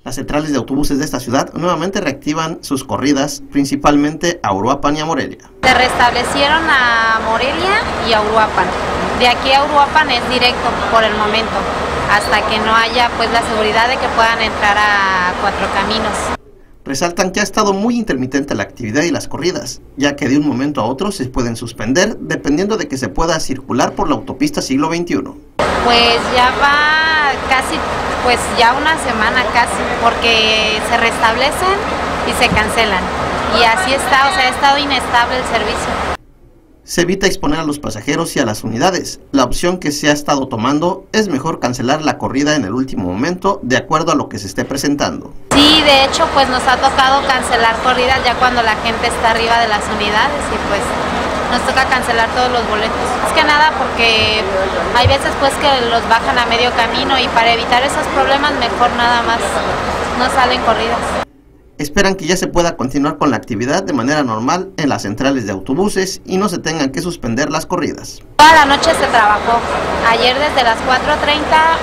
Las centrales de autobuses de esta ciudad nuevamente reactivan sus corridas, principalmente a Uruapan y a Morelia. Se restablecieron a Morelia y a Uruapan. De aquí a Uruapan es directo por el momento, hasta que no haya pues la seguridad de que puedan entrar a Cuatro Caminos. Resaltan que ha estado muy intermitente la actividad y las corridas, ya que de un momento a otro se pueden suspender dependiendo de que se pueda circular por la autopista siglo XXI. Pues ya va casi, pues ya una semana casi, porque se restablecen y se cancelan. Y así está, o sea, ha estado inestable el servicio. Se evita exponer a los pasajeros y a las unidades. La opción que se ha estado tomando es mejor cancelar la corrida en el último momento, de acuerdo a lo que se esté presentando. Sí, de hecho, pues nos ha tocado cancelar corridas ya cuando la gente está arriba de las unidades y pues nos toca cancelar todos los boletos. Es que nada porque hay veces pues que los bajan a medio camino y para evitar esos problemas mejor nada más no salen corridas. Esperan que ya se pueda continuar con la actividad de manera normal en las centrales de autobuses y no se tengan que suspender las corridas. Toda la noche se trabajó, ayer desde las 4:30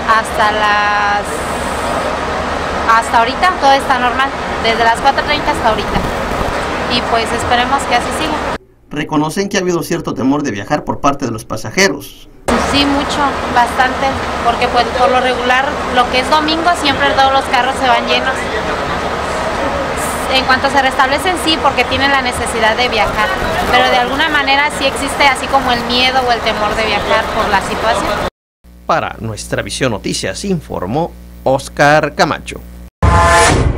hasta ahorita todo está normal, desde las 4:30 hasta ahorita. Y pues esperemos que así siga. Reconocen que ha habido cierto temor de viajar por parte de los pasajeros. Sí, mucho, bastante, porque pues por lo regular, lo que es domingo siempre todos los carros se van llenos. En cuanto se restablecen, sí, porque tienen la necesidad de viajar, pero de alguna manera sí existe así como el miedo o el temor de viajar por la situación. Para Nuestra Visión Noticias informó Oscar Camacho.